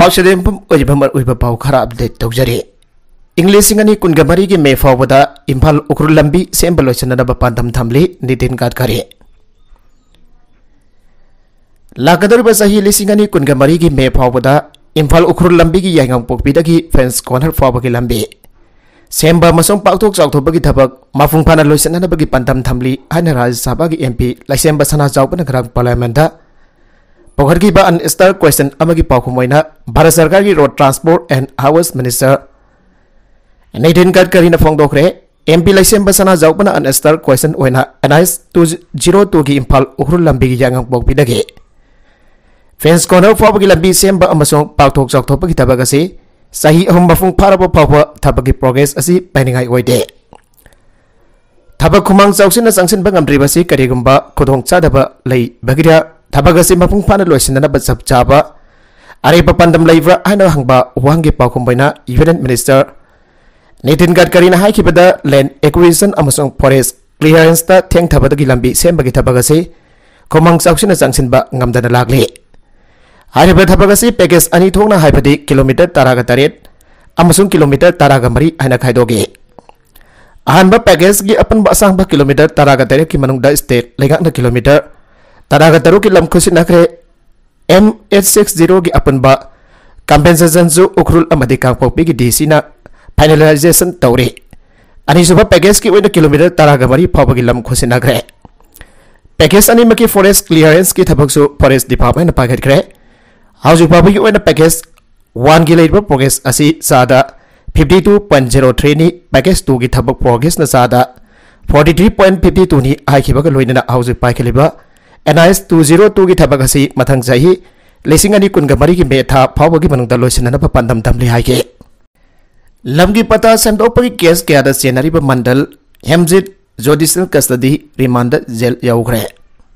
पाउ खरा update तौजरी English कुनगमरी की मे फावदा इम्फाल उखरुल लंबी सेम लोचनब पांदम थमली नितिन गडकरी लाकदरब सही लिसिंगनी कुनगमरी की मे फावदा इम्फाल उखरुल लंबी की यांगंग पोकपीदगी फेंस कॉर्नर फावगी लंबी सेंबा मसों पाक्थोक चाउथोबगी थबक माफुंग फाना लोचनबगी पांदम थमली हाना राज्य सभा की एमपी लाइसेंबा सना जाउबना ग्राम पार्लियामेंट पौहर की अनस्टर क्वेश्चन पाखुमोना भारत सरकार की road transport and house minister Nitin Gadkari फोंदोखरे एमपी लाइसेंब सना जाउपना अनस्टर क्वेश्चन NIS 202 की इम्फाल उखरुल लंबी की यांगंग पोकपीदगी फेंस कॉर्नर फावगी लंबी सेंब पाक्थोक चाउथोबगी थबक असी सही अहुम मफुंग फारब फाव थबकी प्रोग्रेस असी पैनिंगाई ओइदे थबक खुमांग चाउसिन संगसिनब ngamdribasi करिगुंबा खुदोंग चादब लई बगिरा थबक असी मफुंग फाना लोइसिनब सब चाबा अरेब पंदम लैब्रा हाना हंगबा वांगे पाखुंबैना यूनियन मिनिस्टर नितिन गडकरी ना हाइखिबदा लैंड एक्विजिशन अमसोंग फॉरेस्ट क्लियरेंस ता थेंग थबदगी लंबी सेंबगी थबक असी खुमांग चाउसिन संगसिनब ngamdana लागले हारिब थबक असी पैकेज अनि थोंगना हाइबदी किलोमीटर 13 अमसोंग किलोमीटर 13 हाना खाइदोगे अहनब पैकेज की अपन असांग किलोमीटर 13 की मनुंगदा स्टेट लेगांग किलोमीटर 13 की लम खुसिनखरे M860 की अपन कंपेंसेशन जो उखरुल अमदी कांगपोकपी की DC ना फाइनलाइजेशन तौरे अनिसुब पैकेज की ओइना किलोमीटर 13 फावगी लम खुसिनखरे पैकेज अनिमकी फॉरेस्ट क्लियरेंस की थबकसु फॉरेस्ट डिपार्टमेंट पागतखरे हाउजिंग फावगी ओइना पैकेज 1 की लेइबा प्रोग्रेस असी सादा 52.03 नि पैकेज 2 की थबक प्रोग्रेस न सादा 43.52 नि आइखिबगा लोइना हाउजिंग पाइखलिबा NIS 202 की थबक असी मथंग चाही लिसिंग अनि कुनगमरी की मेथा फावगी मनुंगदा लोइसिननब पांदम थमली हाइके लमगी पता सेमदोपगी केस केयादा चेनरिबा मंडल Hemjit judicial custody remand jail याउग्रे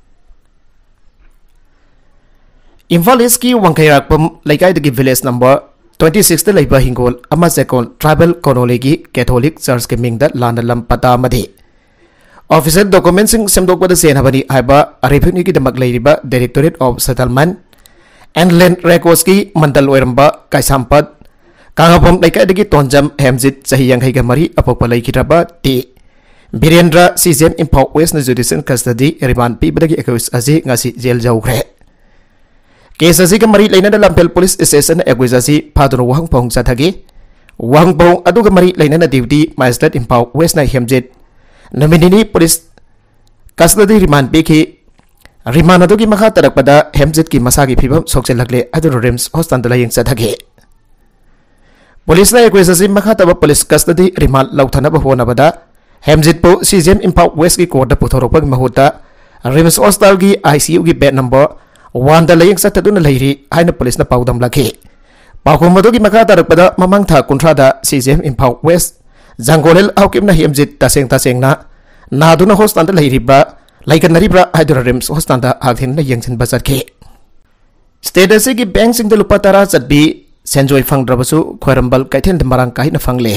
इम्फाल ईस्ट की वंखैराकपम लैकाइदगी विलेज नंबर 26 दा लैबा हिंगोल अमा सेकोन ट्राइबल कॉलोनी की कैथोलिक चर्च के मिंगदा लाना लम पता मधे ऑफिशियल डॉक्यूमेंट सिंग सेमदोकपदा सेनबनी हाइबा रेवेन्यू की दमक लैरिबा directorate of settlement and land records की मंडल ओइरंबा काइसामपद कांगापम लैकाइदगी तोंजम हेमजित सही यांगैगा मरी अपोकपा लैखिरबा T Birendra CJM Imphal west न जुडिशियल कस्टडी रिमांड पीबदगी एक्यूज असी ngasi जेल जाउग्रे केस असी का मरी लेना लंपेल पुलिस स्टेशन एक्यूज असी फादुन वहंग पोंग चाथगी वहंग पोंग अदुगा मरी लेना ड्यूटी मजिस्ट्रेट इम्फाल वेस्ट न हेमजित नमिनी पुलिस कस्टडी रिमांड पीखी रिमांड अदुगी मखा तरकपदा हेमजित की मसागी फिबम सोक्चेलगले अदुर रिम्स हॉस्पिटल लायंग चाथगी पुलिस ने एक्यूज असी मखा तब पुलिस कस्टडी रिमांड लौथनब होनबदा हेमजित पो सीजेम इम्फाल वेस्ट की कोर्ट पुथोरपग महुता रिम्स हॉस्पिटल की ICU की बेड नंबर 1 दा लयंग सतदुन लैरी हाइना पुलिस न पाउदम लखे पाखोम मदुगी मखा तरकपदा ममंग था कुंथ्रादा सीजेम इम्फाल वेस्ट जंगोलेल आउकिमना हेमजित तसेंगना नादुना हॉस्पिटल लैरिबा लाइकनरिब्रा हाइदुर रिम्स हॉस्पिटल आगथिन यंगसिन बचतखे स्टेट असे की बैंक सिंग लुपा 10 चटबी सेंजोय फंगद्रबसु खोरंबल कैथेन मरांग काहिना फंगले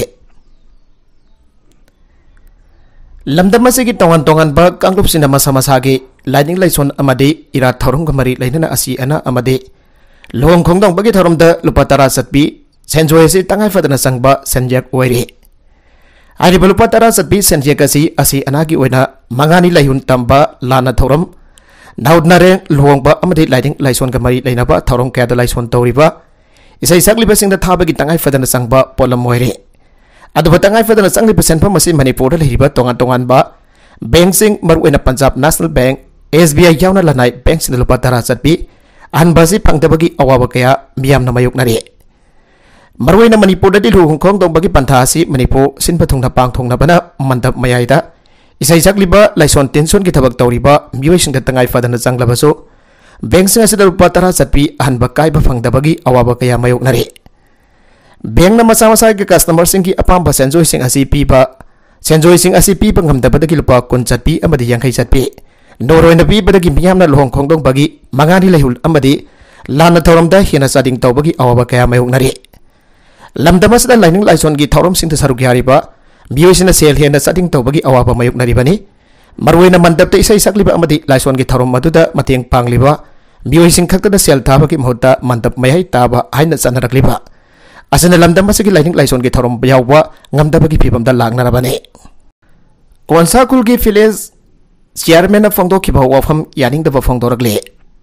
लमदम की तोंगन तोंगन बा कांगलुप सिनेमा समासागे लाइनिंग लाइसोन अमदे इरा थौरंग मरी लैनना असी अना अमदे लोंग खोंदोंग बगी थौरमदा लुपा 10 चटबी सेंजोय से तंगाई फदना संगबा सेंजेक ओइरे आरिबा लुपा 10 चटबी सेंजेक असी अना की ओइना मंगानी लायुन तंबा लाना थौरम नाउदनारे लोंगबा अमदे लाइनिंग लाइसोन का मरी लैनबा थौरंग क्यादा लाइसोन तौरिबा इसै सकलिबा सिंगदा थाबगी तंगाई फदना संगबा पोलम ओइरे अदुबा तंगाई फदना संगलिबा सेनफम असी मणिपुर लैरिबा तोंगान तोंगान बा बैंक सिंग मरुएना पंजाब नेशनल बैंक SBI यावना लनाई बैंक सिंग लुपा 10 चटबी अनबासी फंगदबगी अवाबा कया मियामना मायोकनारे मरुएना मणिपुर दि लुहुंग खोंग दोंबगी पंथासी मणिपुर सिनपा थुंगना पांग थोंगनाबना मंडप मयाइदा इसै सकलिबा लाइसोन टेंशन की थबक तौरिबा मियोइसिंग तंगाई फदना संगलबसो बैंक सिंग असिदा लुपा 10 चटबी अनबा काइबा फंगदबगी अवाबा कया मायोकनारे बैंक न मसा मसा के कस्टमर सिंग की अपाम सेंजोय सिंग असी पीबा सेंजोय सिंग असी पीबा ngамदबदगी लुपा 10 चटबी अमदी यांखै चटबी नोरोइना पीबदगी मियामना लोहंग खोंगदोंग बगी मंगानी लैहुल अमदी लाना थौरमदा हेना चादिंग तौबगी अवाबा कया मायोकनारे लमदमसदा लाइनिंग लाइसोन की थौरम सिंग सरुक यारिबा मियोइसिना सेल हेना चादिंग तौबगी अवाबा मायोकनारिबनी मरुइना मंडपते इसै सकलिबा अमदी लाइसोन की थौरम मदुदा मतेंग पांगलिबा मियोइसिंग खक्तदा सेल थाबकी महत्ता मंडप मयाई ताबा हाइना चनरकलिबा असना लमदम मसगी लाइनिंग लाइसोन की थरम यावबा ngamdabagi phibamda lagnarabane Konsa Kulgi village chairman of Fongdokiba wafam yaning the Fongdoragle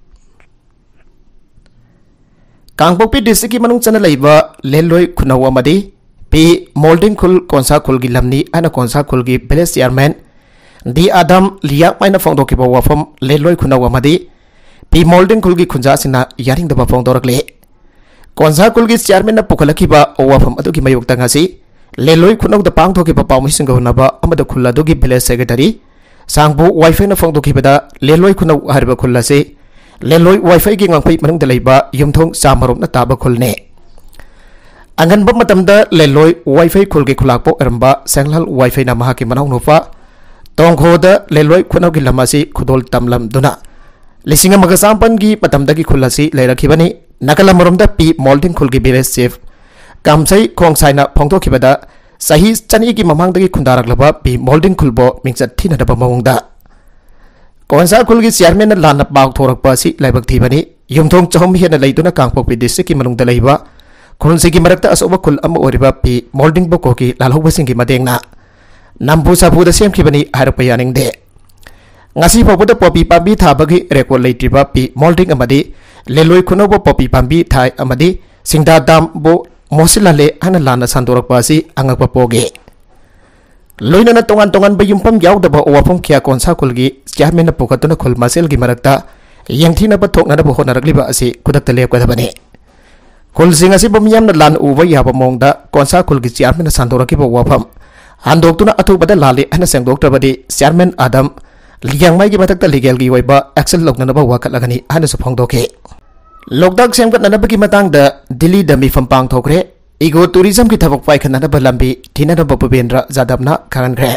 Kangpopi district manung chana laiba leloi kunawamadi P molding kul Konsa Kulgi lamni ana Konsa Kulgi village chairman D Adam liak maina Fongdokiba wafam leloi kunawamadi P molding kulgi kunja sina yaning the Fongdoragle Konsa Kulgi chairman na pukalakiba wafam aduki mayuk tangasi Leloi kunau da pang thoki papa mi singa hunaba amada khulla dogi village secretary sangbu wifi na phang doki bada leloi kunau harba khulla se leloi wifi gi ngangpai manung da leiba yumthong samarom na taba khulne angan ba matam da leloi wifi khulge khulak po aramba senglal wifi na maha ki manau nufa tongkho da leloi kunau gi lama si khudol tamlam duna lisinga magasam gi matam da gi khulla si leirakhibani nakalamorom da pi molding khulgi village chief Kamsai Kongsai na Pongdokibada Sahi Chani ki mamangdagi kundaраклaba pi molding khulbo mingchat thina da bamawngda Konsa Kulgi chairman na lana bak thorakpa si laibak thibani yumthong chahom hena leituna Kangpokpi district ki manungda leiba khulsi ki marakta asoba khul ama oriba pi molding boko ki lalhogba singi madengna nambu sabu da semkhibani harpa yaning de ngasi phoboda popi pambi thabagi record leitriba pi molding amadi leloi khunobo popi pambi thai amadi singda dam bo Mosilale ana lana sandorok pasi angak papoge loina na tongan bayumpam yaw daba owapam kya Konsa Kulgi chairman na pokatuna khul masel gi marakta yengthina bathok na bo honarakliba asi kudakta lep kadabane khul singa si bomyam na lan uwa yaba mongda Konsa Kulgi chairman na sandoraki bo wapam handoktuna athubada lali ana sengdok tabadi chairman Adam liyangmai gi matakta legal gi waiba action lokna ba wakat lagani ana sphongdoke Lokdak semkat nanabagi matang da Delhi da mi fampang thokre ego tourism ki thabak pai khana ba lambi thina da Bhupendra Jadavna kharanre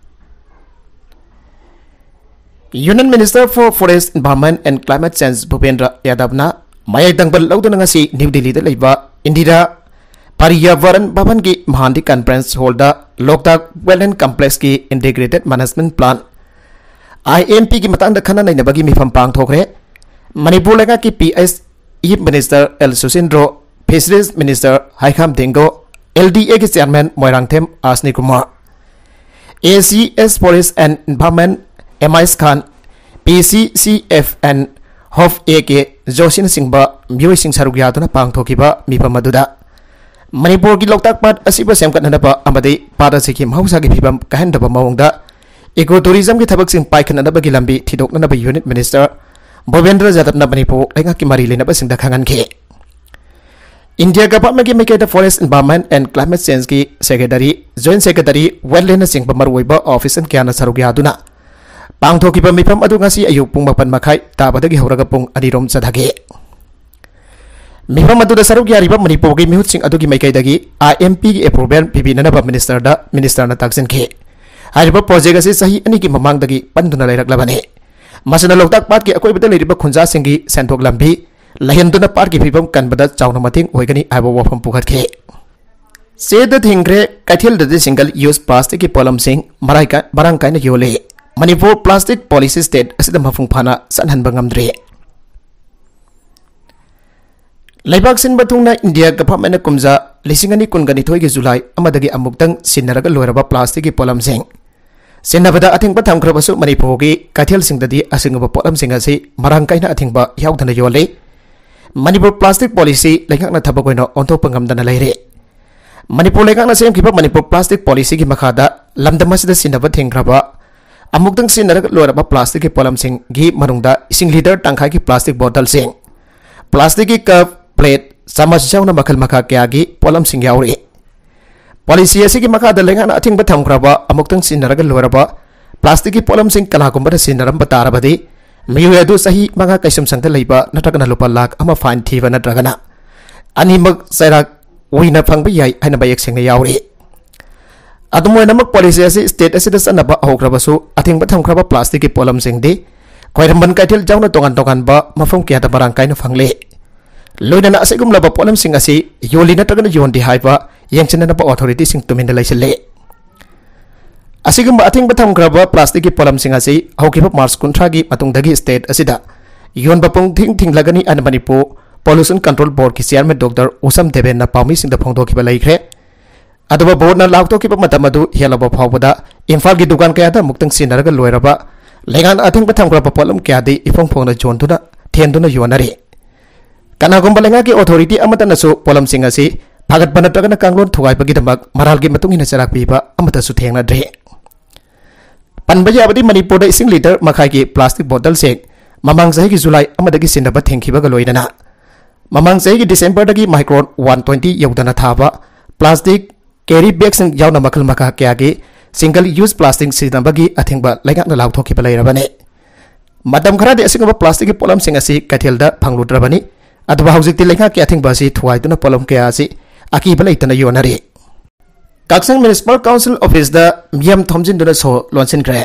Union Minister for Forest Environment and Climate Change Bhupendra Yadavna mayai dangbal lawduna ngasi New Delhi da leiba Indira Paryavaran Bhavan ki Mahandi Conference Hall da Lokdak Wetland Complex ki Integrated Management Plan IMP ki matang da khana nainabagi mi fampang thokre Manipur lenga ki PS Chief Minister El Susindro, Fisheries Minister Haikam Dingo, LDA के chairman Moirangthem Asni Kumar, ACS Forest and Environment MIS Khan, PCCF and HOF A के Josin Singba, Mui Sing Sarugyatuna Pang Tokiba, Mipa Maduda. Manipur की लोकताक पाट असीब सेमकत ननबा अमदे पादा Sikkim Hausa की फिबम कहनदबा मौंगदा eco tourism की थबक सिंग पाइखनदबा की लंबी थिदोकनबा union minister Bhupendra Jadavna Manipur lenga ki mari lena basing da khangan khe India government ki make the forest environment and climate change ki secretary joint secretary wetland sing pamarwoiba office and kyana sarugya duna pangthoki pa mipam adu ngasi ayuk pung 8 makhai tabadagi horaga pung anirom sadhage mipam adu da sarugya riba Manipur ki mihut sing adu ki make dagi IMP ki approval pibina ba minister na taksin khe hariba project ase sahi ani ki mamang dagi panduna lairak Masana Loktak Park ki akoi bada leiriba khunja singi sentok lambi lahenduna park ki phibam kanbada chawna mating oigani aibo wafam pukhatke Seda thingre kaithil da single use plastic ki polam sing marang kaina yole Manipur plastic policy state asida mafung phana sanhanba ngamdre Laibak sin batungna India government kumja lisingani kungani thoigi July amadagi amuktang sinaraga loiraba plastic ki polam sing Senabada athingba thamkhrabasu Manipur ki kaithil singdadi asingba polam singasi marang kaina athingba yaudana yole Manipur plastic policy lengakna thabakoina onthokpa ngamdana leire Manipur lengakna semkhiba Manipur plastic policy ki makhada lamdamasida sinaba thingkraba amuktang sinaraga loiraba plastic ki polam sing gi manungda ising liter tangkhai ki plastic bottle sing plastic ki cup plate samas jauna makhal makha kya gi polam sing yauri Policy asi ki makada lengan ating batang kraba amuktang sinaraga loraba plastic ki polam sing kala kumbara sinaram batarabadi miyu adu sahi manga kaisam sangta leiba natragana lupa lak ama fine thiva natragana ani mag sairak wina phangba yai haina bayek singna yauri adumoy namak policy asi state asida sanaba hokrabasu ating batang kraba plastic ki polam sing di koiramban kaithil jauna tongan ba mafam kya ta barang kaina phangle loina na asegum laba polam sing asi yoli natragana yondi haiba yang chana pa authority sing tumin dalai sele asigum ating batam graba plastic ki polam sing asi hauki March kuntra gi matung dagi state asida योनबा पुंग थिंग लगनी अन Manipur pollution control board की chairman doctor Usham Deven पामी फोंदोखिबा लेख्रे अदुबा बोर्ड ना लाउथोखिबा मतम अदु हेलबा फावबदा इम्फाल की दुकान कयादा मुक्तंग सिनरगा लोयरबा लेगान अथिंग थमग्रबा पोलम कयादि इफोंग फोंगना जोनदुना थेंदुना योनरे कनागुंबा लेंगा की अथॉरिटी अमतनसु पोलम सिंग असि फागतबा नत्रगना कांगलोन थुगाइबगिदमक मरालगी मतुंगिना चराकपीबा अमतसु थेंगनाद्रे पनबा याबदि मणिपुर इसिंग लीटर मखाई की प्लास्टिक बोतल से ममांग सही की जुलाई अमदगी सिनबा थेंखिबगा लोइदना ममांग सही की डिसेंबर दगी माइक्रोन 120 यौदना थाबा प्लास्टिक कैरी बैग यावना मखल मखा क्या के सिंगल यूज प्लास्टिक सिनबगी अथिंगबा लेगाना लाउथोखिबा लेरबने मतम खरादि असिंगबा प्लास्टिक की पोलम सिंग असि कथेलदा फंगलुद्रबनी अदुबा हौजिकति लेगा के अथिंगबा असि थुवाइदुना पोलम क्या असि अकीबा लेतना योनरे काक्संग म्युनिसिपल काउंसिल ऑफिस दा मियम थोमजिनदुना सो लॉन्चिनग्रे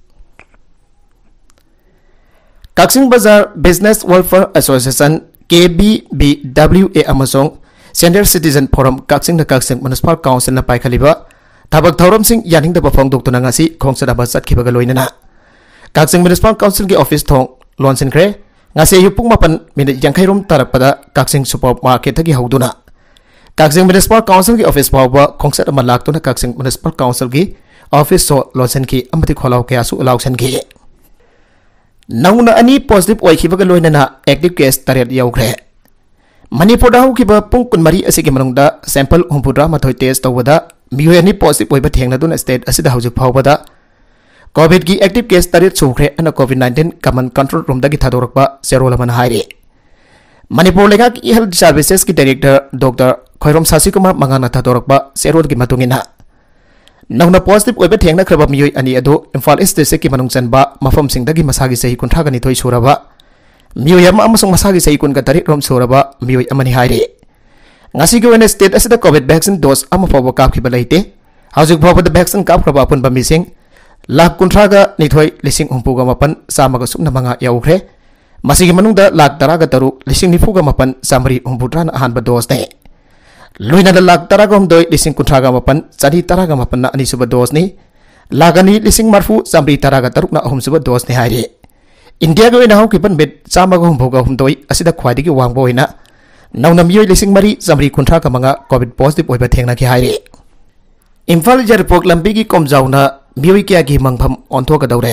काक्संग बाजार बिजनेस वेलफेयर एसोसिएशन KBBWA अमसोंग senior citizen forum Kakching Kakching municipal council ना पाइखलिबा थबक थौरम सिंह यानिंगदबा फोंदोक्तुना ngasi खोंगसदाबा चटखिबगा लोइनना काक्संग म्युनिसिपल काउंसिल की ऑफिस थोंग लॉन्चिनग्रे ngasi युपुंग मापन मिनिट यांखैरोम तरकपदा काक्संग सुपर मार्केट की हौदुना काक्संग म्युनिसिपल काउंसिल की ऑफिस फावबा खोंगसद अमा लाक्तुना काक्संग म्युनिसिपल काउंसिल की ऑफिस सो लॉन्चिन की अमति खोलाव कयासु लाउसन की नौना अनी पॉजिटिव ओइखिबगा लोइनना एक्टिव केस तरेट यौग्रे मणिपुर हौखिबा पुंग कुनमरी असिगे मनुंगदा सैंपल 63 टेस्ट तौबदा मियोय अनी पॉजिटिव ओइबा थेंगनादुना स्टेट असिदा हौजिक फावबदा कोविड की एक्टिव केस तरेट सुख्रे अना कोविड-19 कमन कंट्रोल रूम दगी थादोरकबा सेरोलमन हाइरे मणिपुर लेगा की हेल्थ सर्विसेज की डायरेक्टर डॉक्टर खैरोम सासी कुमार मंगाना थादोरकबा सेरोल की मतुंगिना नौना पॉजिटिव ओइबा थेंगनाख्रबा मियोय अनी अदो इम्फाल ईस्ट डिस्ट्रिक्ट की मनुंग चनबा मफम सिंगदगी मसागी सही 19 सुरबा मियोय अमसुंग मसागी सही 19 रोम सुरबा मियोय अमनी हाइरे ngasi की वेने स्टेट असिदा कोविड वैक्सीन डोज अमा फावबा कापखिबा लेते हौजिक फावबा वैक्सीन कापख्रबा अपुनबा मिसिंग लाख 19 लिसिंग 4 सामगा सुमना मंगा यौख्रे मसिगी मनुंगदा लाख 13 लिसिंग 94 सामरी 63 अहानबा डोज ने लोइना लाख 13 लिसिंग 19 चरी 13 ना अनिसुब डोज ने लागनी लिसिंग मरफू सामरी 13 ना अहुमसुब डोज ने हाइरे इंडिया के वेना हौकिबन बेट चामगा 8 असिदा ख्वाइदगी वांगबो होइना नौना मियोय लिसिंग मरी सामरी 19 कोविड पॉजिटिव ओइबा थेंगना की हाइरे इम्फाल जरपोक लंबी की कोमजाउना मियोय क्या की मंगफम ओंथोगदौरे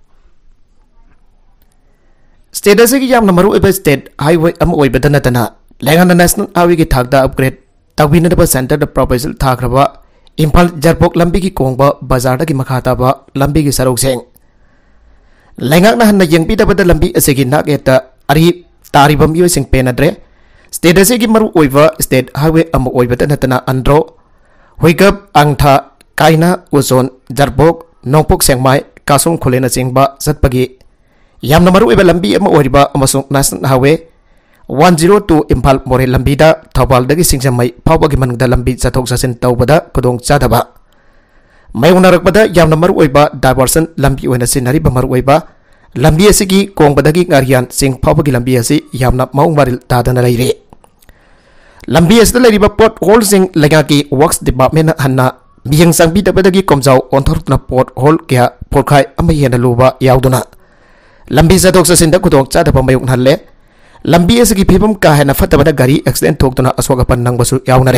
स्टेट असगी यामना मरु ओइबा स्टेट हाईवे अम ओइबदा नतना लेगाना नेशनल हाईवे की थागदा अपग्रेड तौबिनदबा सेंटर द प्रोपोजल थाग्रबा इम्फाल जरपोक लंबी की कोंगबा बाजार की मखाताबा लंबी की सरोगसेंग लेंगाकना हन्ना यंगपीदबदा लंबी असगी नागेता अरि तारिबा मियोयसिंग पेनद्रे स्टेट असगी मरु ओइबा स्टेट हाईवे अम ओइबदा नतना अंड्रो हुइगब अंगथा काइना उजोन जरपोक नोंपोक सेंगमाय कासों खुलेना चिंगबा चटपगी यामना मरु ओइबा लंबी अम ओइबा अमसुंग नेशनल हाईवे 102 इम्फाल मोरे लंबीदा थौबालदगी सिंगजमई फावबगी मनुंगदा लंबी चथोक चसिन तौबदा खुदोंग चादबा मायोंगनारकबदा यामना मरु ओइबा डाइवर्सन लंबी ओइना सिनरिबा मरु ओइबा लंबी असिगी कोंगबदगी ngarian सिंग फावबगी लंबी असि यामना माउंग मारिल तादना लैरे लंबी असदा लैरिबा पोर्ट होल सिंग लेगा की वर्क्स डिपार्टमेंट हन्ना मियंग संगबीदबदगी कोमजाव ओंथोरना पोर्ट होल क्या पोरखाय अमा येना लुबा यावदुना लंबी चथोक चसिनदा खुदोंग चादबा मायोंग हल्ले लंबी असगी फिबम का है फतबदा गाड़ी एक्सीडेंट थोकतना असोगपन नंगबसु यावनरे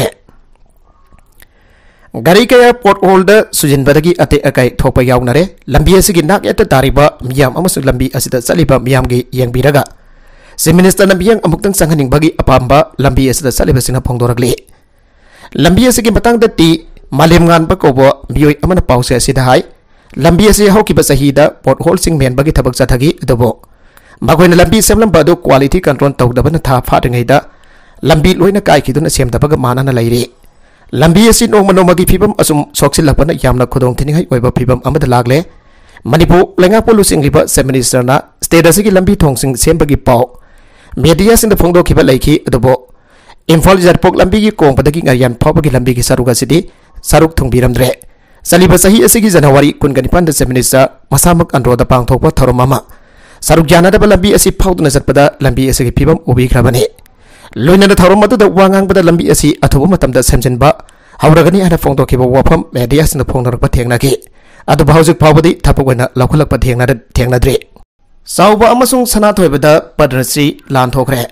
गाड़ी कया पोर्ट होल्ड सुजिनबदगी अते अकै थोप यावनरे लंबी असगी नाक एत तारिबा मियाम अमसु लंबी असिदा चलिबा मियामगी यंगबिरगा चीफ मिनिस्टर नबियंग अमुक्तंग संगनिंगबगी अपाम्बा लंबी असिदा चलिबसिना फोंदोरगले लंबी असगी मतंगदा टी मालेमगान बकोबो मियोय अमना पाउसे असिदा हाय लंबी असि हौकिबा सहीदा पोर्ट होल सिंग मेनबगी थबक चथगी अदबो मगोइना लंबी सेमलंबा दो क्वालिटी कंट्रोल तौदबन था फादंगैदा लंबी लोइना काइखिदुना सेमदबगा मानना लैरे लंबी असि नोमनोमगी फिबम असुम सोक्सिलपना यामना खुदोंग थिनिंगै ओइबा फिबम अमदा लागले मणिपुर लेंगा पोलुसिंगलिबा चीफ मिनिस्टरना स्टेट असि लंबी थोंगसिंग सेमबगी पाव मीडिया सिंग फोंगदोखिबा लैखि अदबो इम्फाल जरपोक लंबी की कोंगबदगी ngarian फावबगी लंबी की सरुगसिदी सरुक थोंगबिरमद्रे चलिबा सही असि जनवरी 19 चीफ मिनिस्टर मसामक अंड्रोदा पांगथोकबा थरोमामा सरुक जानदब लंबी असि फाउदना चटपदा लंबी असि फिबम उबिख्रबने लोइना थौरम मदुदा वांगांगबदा लंबी असि अथुबा मतमदा सेमजनबा हौरगनी हना फोंदोखिबा वाफम मीडिया सिंग फोंगनरबा थेंगनाखि अदु हौजिक फावबदी थपक ओइना लौखलकबा थेंगनाद्रे Sauba amasung Sanathoi Padrasi Lanthokre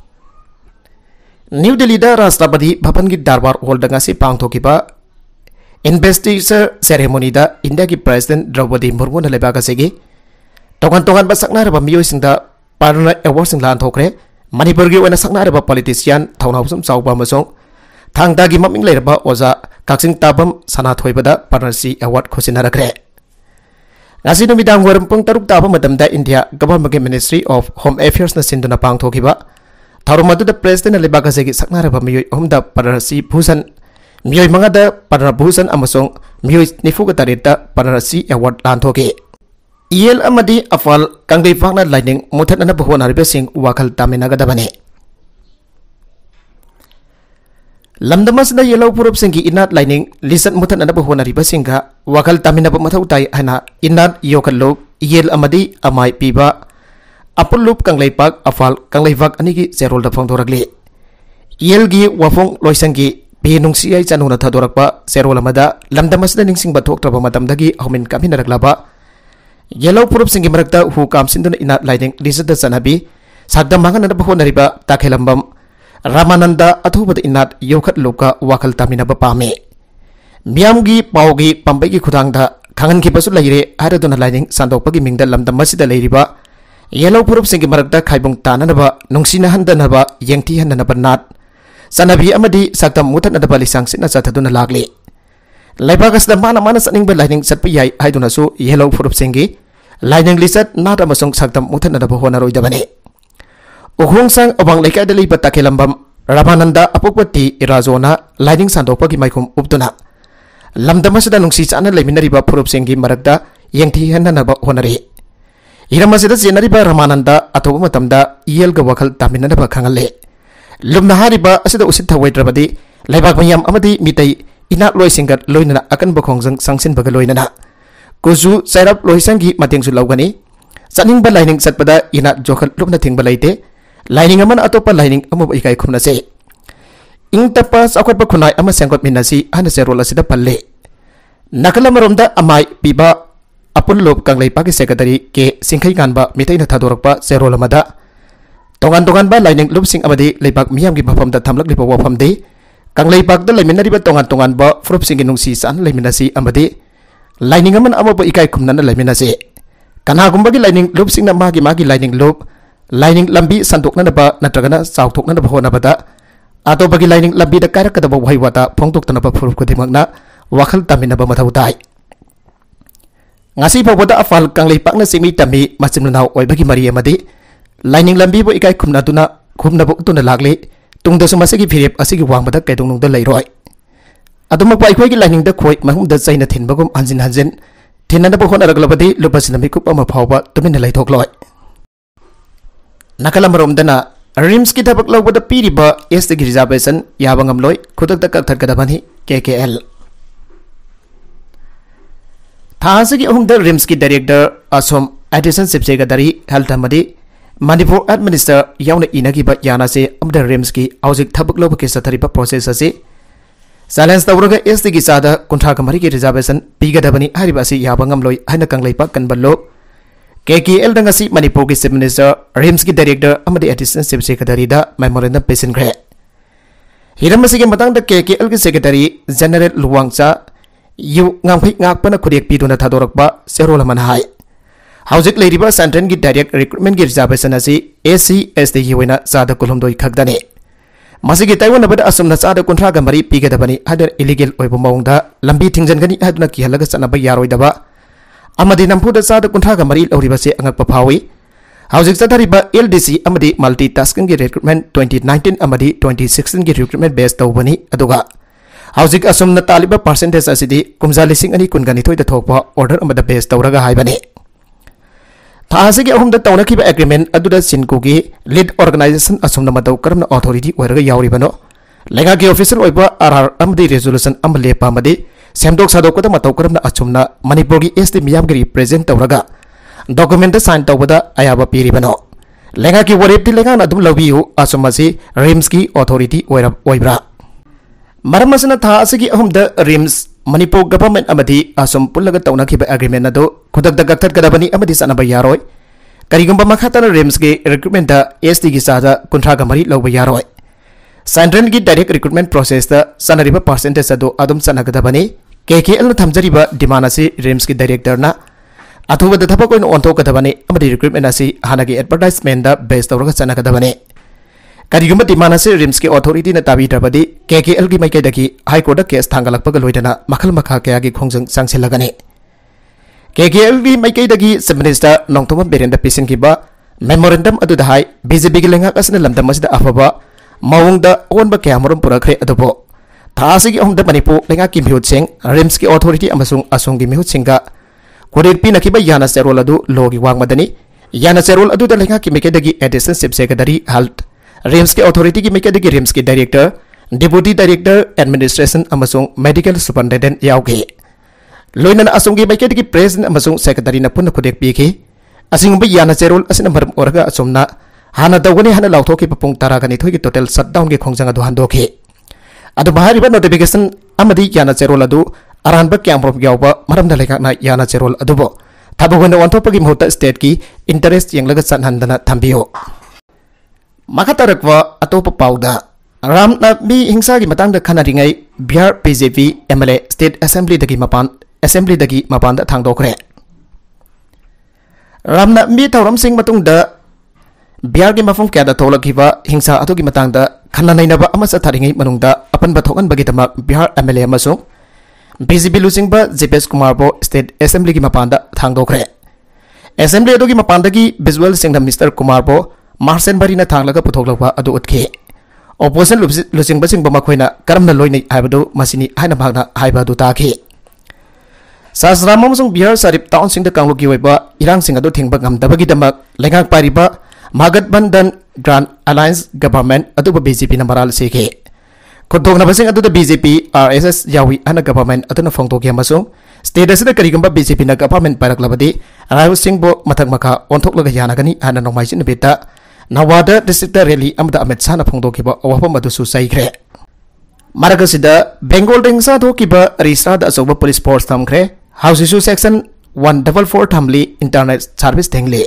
New Delhi da Rashtrapati Bhavan ki Darbar Hall da ngasi pangthokiba investiture ceremony da India ki President Draupadi Murmu na lebaga segi tongan ba sakna raba miyoi singda Parna Award sing Lanthokre Manipur gi wena sakna raba politician thaunau sum sauba amasung thangda gi maming leiraba oza Kaksing Tabam Sanathoi da Padrasi Award khosinharakre Ngasi numidang waram pung taruk taba matamda India Government Ministry of Home Affairs na sinduna pangthokiba Tharumadu da President na lebaga segi sakna raba miyoi homda Padrasi Bhushan miyoi manga da Padma Bhushan amasung miyoi nifuga tarita Padrasi Award Lanthoki EL amadi afal kanglei fakna lightning muthat na bhuwan harbe sing wakal taminaga dabane Lamdamas da yellow purup singi inat lightning lisan muthat na bhuwan harbe singa wakal tamina ba mathau tai hana inat yokallo EL amadi amai piba apulup kanglei pak afal kanglei vak anigi zerol da phangdoragli EL gi wafong loisangi Pinungsi ay chanuna thadorak pa Zerol amada lamdamas da ningsing bathok traba matamdagi homin kaminaraglaba Yellow purup singi marakta hu kamsinduna inat lighting lisada sanabi sagda mangan na bahon nariba takhelambam Ramananda athubada inat yokhat loka wakal tamina ba pame Miyamgi paugi pambai khudangda khangan ki basu laire haraduna lighting sandokpagi mingda lamdamasida leiriba Yellow purup singi marakta khaibung tananaba nungsina handanaba yengti handanaba nat Sanabi amadi saktam mutat na dabali sang sina sa thaduna lagli Laibagas da mana saning ba lining satpi yai haiduna su yellow purup singi lining lisat nata masong saktam mutat na dabahona roi dabane Uhung sang obang laikai dali batakilambam Ramananda apukpati irazona lining sandokpagi maikum uptuna Lamdamasada nungsi sana laiminariba purup singi marakda yengti hanna naba honari Iramasida sinariba Ramananda atau matamda yel ga wakal tamina naba kangale Lumna hariba asida usit thawai drabadi laibak mayam amadi mitai ina loi singat loinana akan bakhongjang sangsin baga loinana kuzu sairap loisangi mateng su lawgani saning ba lining satpada ina jokhal lumna thingba laite lining aman atopa lining amu ikai khumna se ing tapa sakwat ba khunai ama sengkot minasi hana serol asida palle nakala maromda amai piba apun lop kanglai pagi secretary ke singkhai ganba mitai na thadorakpa serol amada Tongan ba lining lupsing amadi leibak miyam gi bapam da thamlak lipa wapam de kang leibak da laiminari ba tongan ba frup sing nungsi san laiminasi amadi lining aman amo ba ikai kumna na laiminasi kana gumba gi lining lupsing na magi lining loop lining lambi sandok na ba natragana sautok na ba hona bada ato bagi lining lambi da karak da ba wai wata phongtok na ba frup ko dimagna wakal tamina ba mathau dai ngasi ba boda afal kang leipak na simi tami masim naw oi bagi mari amadi Lining lambi bo ikai khumna tuna khumna bo tuna lagli tungda sumasagi phirep asigi wangbada kaidong nungda leiroi adumak pai khoi gi lining da khoi mahum da chaina thinbagum hanjin thinna bo hona raglabadi lupasinami kup ama phawba tumina laithok loi nakalamrom dana rims ki thabak lawbada piriba este gi reservation yabangam loi khudak da kakthar kadabani KKL thasagi ahum da rims ki director asom addition sipsega dari health amadi Manipur Administrator yauna inagi ba yana se amda rims ki aujik thabak loba ke sathariba process ase silence tawraga SD ki sada kunthra kamari ki reservation pigadabani hariba si yabangam loi haina kanglai pa kanballo KKL dangasi Manipur ki Chief Minister rims ki director amadi assistant chief secretary da memorandum patient gre hiramasi ke matang da KKL ki secretary general Luwangcha yu ngamphai ngakpana khudek piduna thadorakba serola manhai Haujik leiriba Central ki direct recruitment ki reservation asi AC SD ki wena sada kulumdoi khagdane masigi taiwan abada asumna sada kunthra ga mari pigadabani hadar illegal oibo maungda lambi thingjangani haduna ki halaga sanaba yaroi daba amadi nampu da sada kunthra ga mari lauriba se angakpa phawi haujik sadariba LDC amadi multitasking ki recruitment 2019 amadi 2016 ki recruitment based tawbani aduga haujik asumna taliba percentage asidi kumja lising ani kungani thoi da thokpa order amada based tawraga haibani Thasigi ahum da tawna kiba agreement aduda sinkugi lead organization asumna madaw karamna authority oiraga yauri bano lenga ki official oiba RR amdi resolution amle pamadi semdok sadok da mataw karamna asumna Manipur gi SD miyam gi represent tawraga document da sign tawbada ayaba piri bano lenga ki warep ti lenga na dum lawiu asumasi rims ki authority oibra maramasna thasigi ahum da rims Manipur government amadi asum pullaga tawna kiba agreement ado kudak da gaktat kadabani amadi sanaba yaroi करीगुंबा मखातना RIMS के recruitment ST की चादा कुंथ्रागा मरी लौबा यारोय central की डायरेक्ट रिक्रूटमेंट प्रोसेस सनरिबा परसेंटेज अदो अदुम सनगदबनी KKL थमजरिबा डिमांड असी रिम्स की डायरेक्टर ना अथुबद थबक ओइन ओंथोकदबनी अमदि रिक्रूटमेंट असी हानागी एडवर्टाइजमेंट दा बेस तौरगा सनगदबनी करीगुंबा डिमांड असी रिम्स की अथॉरिटी ना ताबीद्रबदी KKL की माइकैदगी हाई कोर्ट केस थांगलकपगा लोइदना मखल मखा कयागी खोंजंग सांगसिलगनी KKL की माइकैदगी सब मिनिस्टर नोंथोम बेरेंदा पिसिनकिबा मेमोरेंडम अदुदा हाई BJP की लेंगाक असना लमदम असिदा अफबा मौंगदा ओनबा कयामरुम पुरखरे अदुबो थासिगी अहमद मणिपुर लेंगाकी मिहुतसिंग रिम्स की अथॉरिटी अमसुंग असोंगी मिहुतसिंगा कुरेक पिनकिबा याना चेरोल अदु लोगी वांगमदनी याना चेरोल अदुदा लेंगाकी मिकेदगी additional chief secretary health RIMS की अथॉरिटी की मिकेदगी रिम्स की डायरेक्टर डिप्यूटी डायरेक्टर एडमिनिस्ट्रेशन अमसुंग मेडिकल सुपरिटेंडेंट याउगे लोइनन असोंगी मिकेदगी प्रेसिडेंट अमसुंग सेक्रेटरी न पुन खुदेक पिखि असिंगबा याना चेरोल असिना मरम ओरगा असोमना हाना दौगनी हाना लाउथोकी पुंग तरागनी थोगी टोटल शटडाउन की खोंजंग अदु हंदोखि अदु बाहरिबा नोटिफिकेशन अमदी याना चेरोल अदु अरानबा कैंप्रोप यावबा मरमदा लेखाना याना चेरोल अदुबो थाबगोन ओंथोपगी महूत स्टेट की इंटरेस्ट यंगलगा सनहंदना थंबियो मखतरकवा अतोप पाउदा रामनाथबी हिंसा की मतंग खनरिंगै Bihar BJP MLA state assembly दगी मपान थांगदोखरे रामनाथबी थौरम सिंह मतुंगदा बिहार की मफम क्या थोलखिबा हिंसा अतुगी मतंगदा खन्ना नैनबा अमा चथारिंगै मनुंगदा अपनबा थोगनबगिदमक Bihar MLA अमसुंग BJP लुसिंगबा JPS Kumar बो स्टेट असेंबली की मपान थांगदोखरे असेंबली अदुगी मपानदगी विजुअल सिंगम मिस्टर कुमार बो मार्सेन बरीना थांगलगा पुथोगलबा अदु उतखे ओपोजिशन लुसिंगबा सिंगबा मखोइना करमना लोइनै हाइबदु मसिनी हाइना भागना हाइबदु ताखे सासराम अमसुंग बिहार सरिप टाउन सिंगदा कांगलुकी ओइबा इरांग सिंग अदु थिंगबा गमदबगिदमक लेंगाक पारिबा महागठबंधन ग्रांड अलायंस गवर्नमेंट अदुबा BJP न मराल सेखे खुदोगनबसिंग अदुदा BJP RSS यावी अना गवर्नमेंट अदुना फोंगतोकी अमसुंग स्टेट असिदा करिगुंबा BJP न गवर्नमेंट पारकलबदी रायु सिंह बो मथक मखा ओंथोकलगा यानागनी हाना नोंमाइसिन बेता नवादा डिस्ट्रिक्ट रैली अमदा अमित शाह न फोंगतोकीबा अवाफम अदुसु सैख्रे मारगसिदा बेंगोल रिंगसा थोकीबा रिस्राद अचौबा पुलिस फोर्स थमख्रे हाउसिसु सेक्शन 144 थमली इंटरनेट सर्विस थेंगले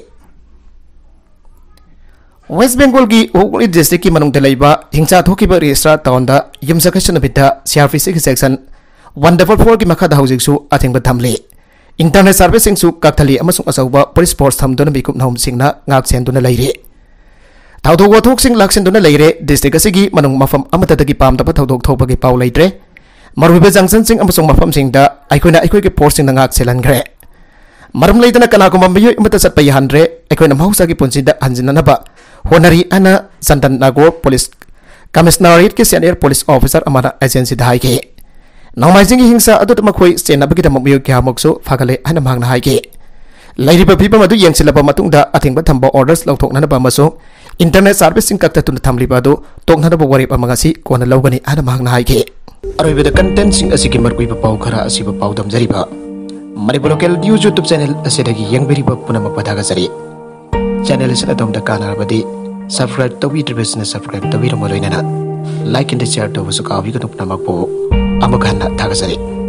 वेस्ट बेंगोल की हुगली डिस्ट्रिक्ट की मनुंग दलैबा हिंसा थोकीबा रिस्रा टाउन युमसकसन बिता CRPC की सेक्शन 144 की मखा हौजिकसु अथेंबा थमले इंटरनेट सर्विस सिंगसु कक्थली अमसुंग अचौबा पुलिस फोर्स थमदुना बिकुप नौम सिंगना ngak सेंदुना लैरे थाउथोक वथोक सिंग लाक्सेंदुना लैरे डिस्ट्रिक्ट असिगी मनुंग मफम अमतदगी पामदबा थाउथोक थौबगी पाउ लैत्रे मरुबे जंक्शन सिंग अमसुंग मफम सिंगदा अइखोइना अइखोइगे फोर्स सिंगना ngak सेलनग्रे मरम लैदना कनागुम मियोय अमत चटपा याहनरे अइखोइना महौसागी पुंसिदा हंजिननबा होनरी अना चंदन नागोर पुलिस कमिश्नरेट के सीनियर पुलिस ऑफिसर अमना एजेंसी धाइगे नौमाइजिंग हिंसा अदुत मखोई सेनाबगी दमक मियोय क्यामक्सु फागले हना मांगना हाइगे लैरिबा फिबम अदु यंगसिलबा मतुंगदा अथिंबा थंबा ऑर्डर्स लौथोकनबा अमसु इंटरनेट सर्विसिंग कक्ततुन थमलिबा अदु तोकनबा वरेप अमगासी कोना लौगनी हना मांगना हाइगे अरोइबदा कंटेंट सिंग असिगी मरकुइबा पाउ खरा असिबा पाउ दमजरिबा Manipur local news YouTube channel असिदगी यंगबेरिबा पुनम पदागजरी चैनल से अदम कानाबदी सब्सक्राइब तौबीद्रबसना सब्सक्राइब तौबीरम लोइनना लाइक एंड शेयर तौबसु काबिगनु पुनमकपो अमखाना थागजरी।